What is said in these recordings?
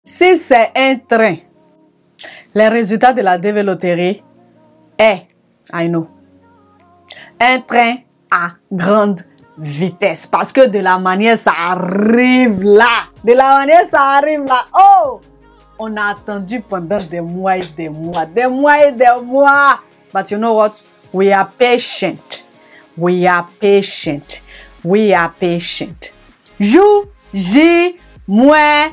Si c'est un train, les résultats de la DV Loterie est, I know, un train à grande vitesse. Parce que de la manière ça arrive là, de la manière ça arrive là, oh, on a attendu pendant des mois et des mois, des mois et des mois. But you know what? We are patient. We are patient. We are patient. Jour J moins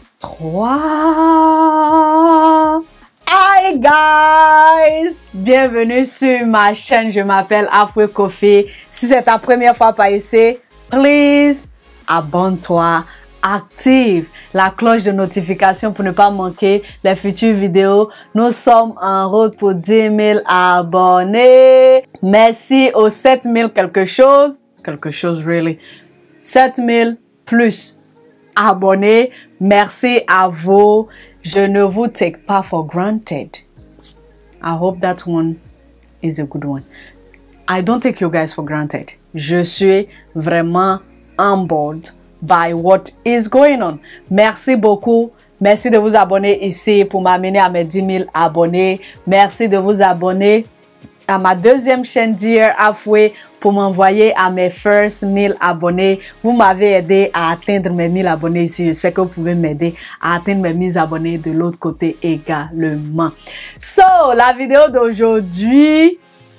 3. Hi guys! Bienvenue sur ma chaîne. Je m'appelle Afwe Kofi. Si c'est ta première fois par ici, please abonne-toi. Active la cloche de notification pour ne pas manquer les futures vidéos. Nous sommes en route pour 10 000 abonnés. Merci aux 7 000 quelque chose really. 7 000 plus abonnés. Merci à vous. Je ne vous take pas for granted. I hope that one is a good one. I don't take you guys for granted. Je suis vraiment humbled by what is going on. Merci beaucoup. Merci de vous abonner ici pour m'amener à mes 10 000 abonnés. Merci de vous abonner à ma deuxième chaîne Dear Afwe pour m'envoyer à mes first 1000 abonnés. Vous m'avez aidé à atteindre mes 1000 abonnés ici. Je sais que vous pouvez m'aider à atteindre mes 1000 abonnés de l'autre côté également. So, la vidéo d'aujourd'hui,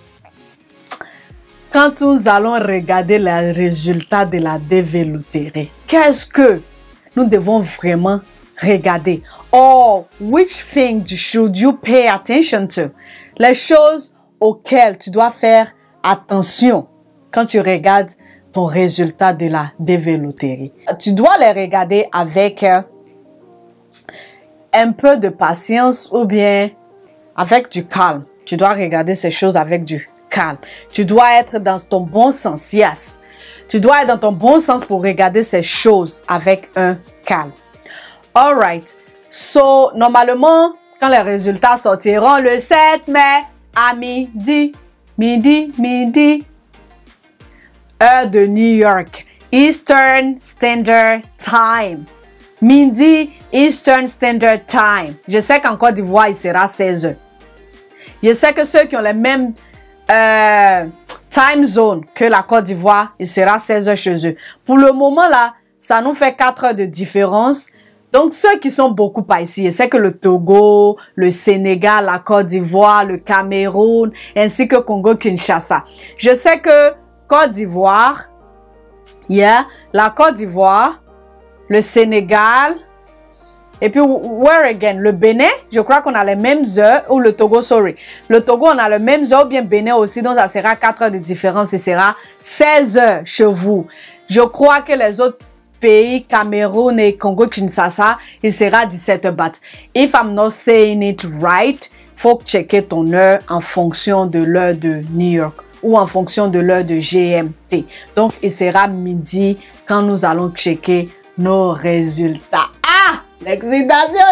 quand nous allons regarder les résultats de la DV Loterie, qu'est-ce que nous devons vraiment regarder? Or, which things should you pay attention to? Les choses auxquelles tu dois faire attention quand tu regardes ton résultat de la DV Loterie. Tu dois les regarder avec un peu de patience ou bien avec du calme. Tu dois regarder ces choses avec du calme. Tu dois être dans ton bon sens, yes. Tu dois être dans ton bon sens pour regarder ces choses avec un calme. Alright. So, normalement, quand les résultats sortiront le 7 mai à midi, heure de New York, Eastern Standard Time. Midi, Eastern Standard Time. Je sais qu'en Côte d'Ivoire, il sera 16 heures. Je sais que ceux qui ont les mêmes time zone que la Côte d'Ivoire, il sera 16 heures chez eux. Pour le moment là, ça nous fait 4 heures de différence. Donc ceux qui sont beaucoup pas ici, je sais que le Togo, le Sénégal, la Côte d'Ivoire, le Cameroun, ainsi que Congo-Kinshasa. Je sais que Côte d'Ivoire, la Côte d'Ivoire, le Sénégal, et puis, where again? Le Bénin, je crois qu'on a les mêmes heures, ou le Togo, sorry. Le Togo, on a les mêmes heures, ou bien Bénin aussi, donc ça sera 4 heures de différence, et sera 16 heures chez vous. Je crois que les autres pays, Cameroun et Congo-Kinshasa, il sera 17 heures. But if I'm not saying it right, faut checker ton heure en fonction de l'heure de New York ou en fonction de l'heure de GMT. Donc, il sera midi quand nous allons checker nos résultats. Ah! L'excitation!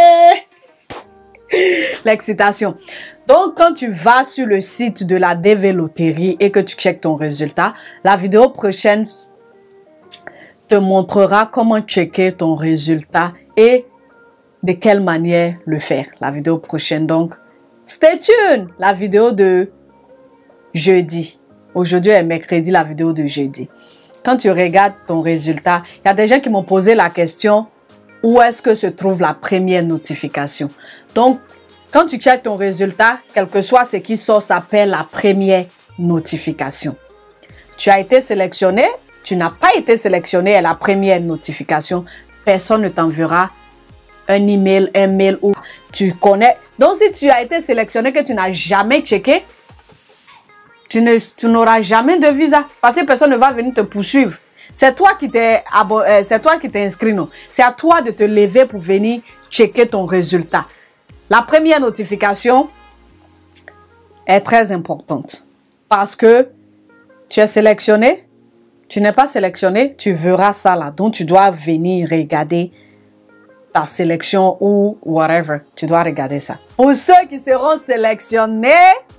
L'excitation. Donc, quand tu vas sur le site de la DV Loterie et que tu checkes ton résultat, la vidéo prochaine te montrera comment checker ton résultat et de quelle manière le faire. La vidéo prochaine, donc, stay tuned! La vidéo de jeudi. Aujourd'hui est mercredi, la vidéo de jeudi. Quand tu regardes ton résultat, il y a des gens qui m'ont posé la question, où est-ce que se trouve la première notification? Donc, quand tu checkes ton résultat, quel que soit ce qui sort, s'appelle la première notification. Tu as été sélectionné, tu n'as pas été sélectionné à la première notification, personne ne t'enverra un email, un mail ou tu connais. Donc, si tu as été sélectionné que tu n'as jamais checké, tu n'auras jamais de visa parce que personne ne va venir te poursuivre. C'est toi qui t'es inscrit, non? C'est à toi de te lever pour venir checker ton résultat. La première notification est très importante parce que tu es sélectionné, tu n'es pas sélectionné, tu verras ça là. Donc, tu dois venir regarder ta sélection ou whatever. Tu dois regarder ça. Pour ceux qui seront sélectionnés,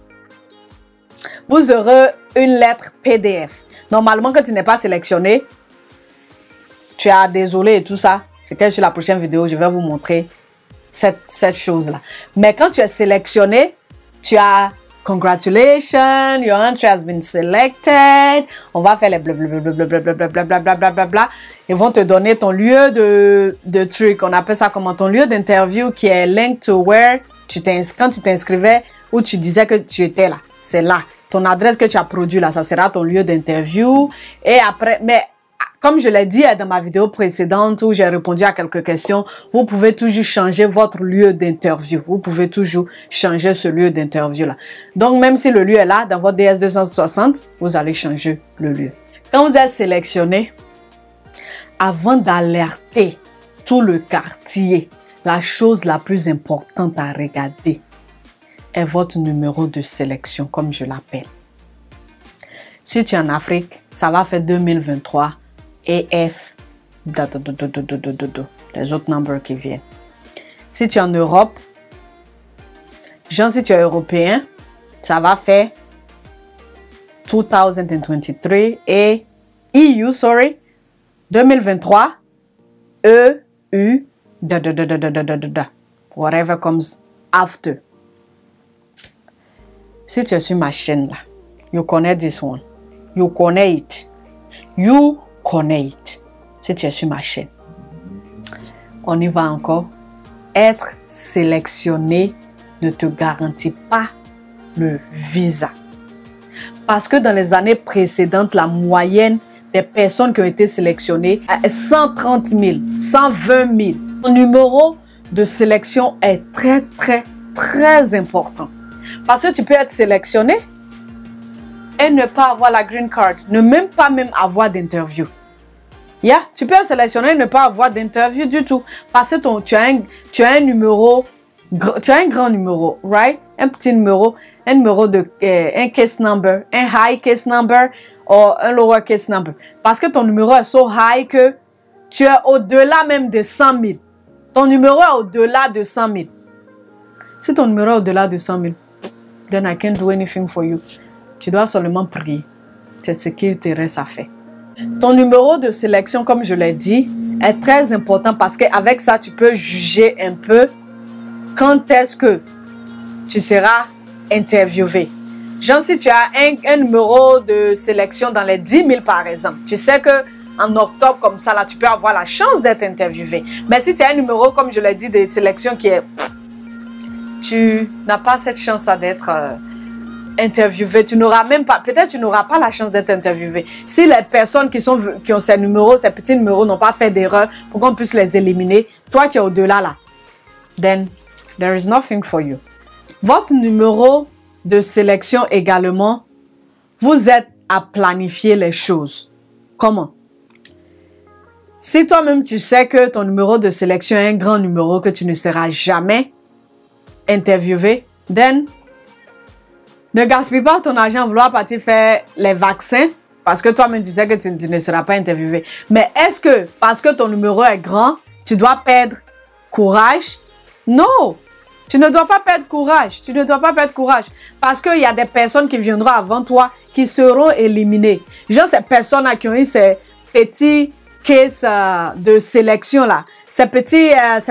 vous aurez une lettre PDF. Normalement, quand tu n'es pas sélectionné, tu as désolé et tout ça. C'est que sur la prochaine vidéo, je vais vous montrer cette chose-là. Mais quand tu es sélectionné, tu as congratulations, your entry has been selected. On va faire les blablabla. Ils vont te donner ton lieu de truc. On appelle ça comment? Ton lieu d'interview qui est linked to where quand tu t'inscrivais ou tu disais que tu étais là. C'est là. Ton adresse que tu as produit là, ça sera ton lieu d'interview. Et après, mais comme je l'ai dit dans ma vidéo précédente où j'ai répondu à quelques questions, vous pouvez toujours changer votre lieu d'interview. Vous pouvez toujours changer ce lieu d'interview là. Donc, même si le lieu est là, dans votre DS260, vous allez changer le lieu. Quand vous êtes sélectionné, avant d'alerter tout le quartier, la chose la plus importante à regarder est votre numéro de sélection, comme je l'appelle. Si tu es en Afrique, ça va faire 2023 et F, les autres numbers qui viennent. Si tu es en Europe, genre si tu es européen, ça va faire 2023 et EU, 2023, EU, whatever comes after. Si tu es sur ma chaîne là, you connais this one. You connais it. You connais it. Si tu es sur ma chaîne. On y va encore. Être sélectionné ne te garantit pas le visa. Parce que dans les années précédentes, la moyenne des personnes qui ont été sélectionnées est 130 000, 120 000. Ton numéro de sélection est très important. Parce que tu peux être sélectionné et ne pas avoir la green card, ne même pas avoir d'interview. Yeah, tu peux être sélectionné et ne pas avoir d'interview du tout. Parce que tu as un numéro, tu as un grand numéro, right? Un petit numéro, un numéro de un case number, un high case number ou un lower case number. Parce que ton numéro est so high que tu es au-delà même de 100 000. Ton numéro est au-delà de 100 000. Si ton numéro est au-delà de 100 000, then I can't do anything for you. Tu dois seulement prier. C'est ce qu'il te reste à faire. Ton numéro de sélection, comme je l'ai dit, est très important parce qu'avec ça, tu peux juger un peu quand est-ce que tu seras interviewé. Genre, si tu as un numéro de sélection dans les 10 000 par exemple, tu sais que en octobre comme ça, là, tu peux avoir la chance d'être interviewé. Mais si tu as un numéro, comme je l'ai dit, de sélection qui est... tu n'as pas cette chance d'être interviewé. Tu n'auras même pas, peut-être tu n'auras pas la chance d'être interviewé. Si les personnes qui ont ces numéros, ces petits numéros n'ont pas fait d'erreur pour qu'on puisse les éliminer, toi qui es au-delà là, then there is nothing for you. Votre numéro de sélection également, vous êtes à planifier les choses. Comment? Si toi-même tu sais que ton numéro de sélection est un grand numéro, que tu ne seras jamais interviewé, then ne gaspille pas ton argent à vouloir partir faire les vaccins parce que toi-même tu sais que tu ne seras pas interviewé. Mais est-ce que parce que ton numéro est grand, tu dois perdre courage? Non! Tu ne dois pas perdre courage. Tu ne dois pas perdre courage. Parce qu'il y a des personnes qui viendront avant toi qui seront éliminées. Genre ces personnes-là qui ont eu ces petits cases de sélection là. Ces petits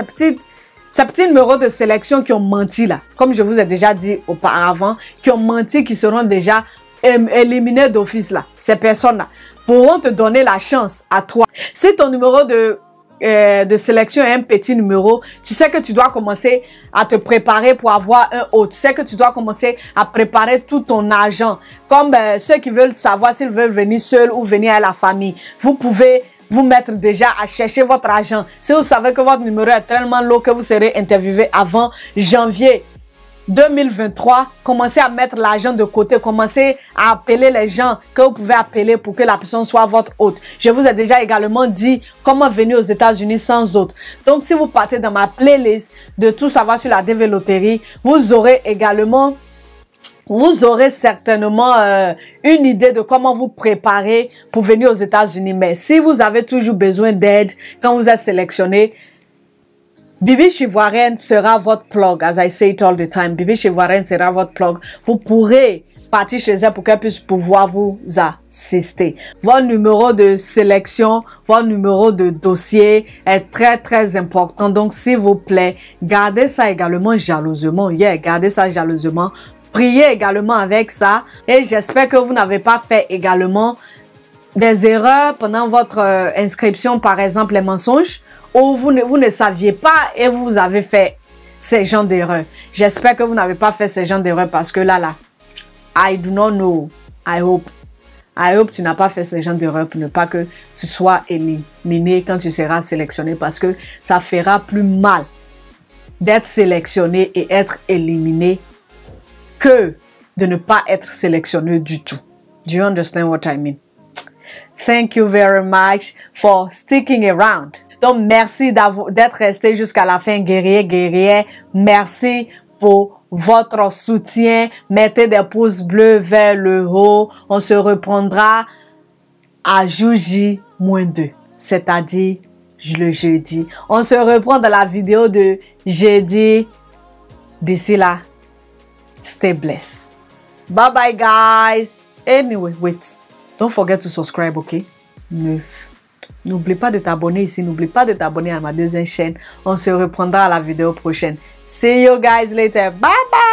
numéros de sélection qui ont menti là. Comme je vous ai déjà dit auparavant, qui ont menti, qui seront déjà éliminés d'office là. Ces personnes-là pourront te donner la chance à toi. Si ton numéro de sélection est un petit numéro, tu sais que tu dois commencer à te préparer pour avoir un autre. Tu sais que tu dois commencer à préparer tout ton argent. Comme ceux qui veulent savoir s'ils veulent venir seuls ou venir à la famille. Vous pouvez vous mettre déjà à chercher votre argent. Si vous savez que votre numéro est tellement low que vous serez interviewé avant janvier 2023, commencez à mettre l'argent de côté, commencez à appeler les gens que vous pouvez appeler pour que la personne soit votre hôte. Je vous ai déjà également dit comment venir aux États-Unis sans hôte. Donc, si vous partez dans ma playlist de tout savoir sur la DV Loterie, vous aurez certainement une idée de comment vous préparer pour venir aux États-Unis. Mais si vous avez toujours besoin d'aide quand vous êtes sélectionné, Bibiche Ivoirienne sera votre plug, as I say it all the time. Bibiche Ivoirienne sera votre plug. Vous pourrez partir chez elle pour qu'elle puisse pouvoir vous assister. Votre numéro de sélection, votre numéro de dossier est très très important. Donc s'il vous plaît, gardez ça également jalousement. Gardez ça jalousement. Priez également avec ça. Et j'espère que vous n'avez pas fait également des erreurs pendant votre inscription, par exemple les mensonges, ou vous ne saviez pas et vous avez fait ces genres d'erreurs. J'espère que vous n'avez pas fait ces genres d'erreurs parce que là, I do not know. I hope tu n'as pas fait ces genres d'erreurs pour ne pas que tu sois éliminé quand tu seras sélectionné parce que ça fera plus mal d'être sélectionné et être éliminé que de ne pas être sélectionné du tout. Do you understand what I mean? Thank you very much for sticking around. Donc, merci d'être resté jusqu'à la fin, guerrier, guerrière. Merci pour votre soutien. Mettez des pouces bleus vers le haut. On se reprendra à J-2, c'est-à-dire le jeudi. On se reprend dans la vidéo de jeudi. D'ici là, stay blessed. Bye bye, guys. Anyway, wait. Don't forget to subscribe, ok? N'oublie pas de t'abonner ici. N'oublie pas de t'abonner à ma deuxième chaîne. On se reprendra à la vidéo prochaine. See you guys later. Bye bye.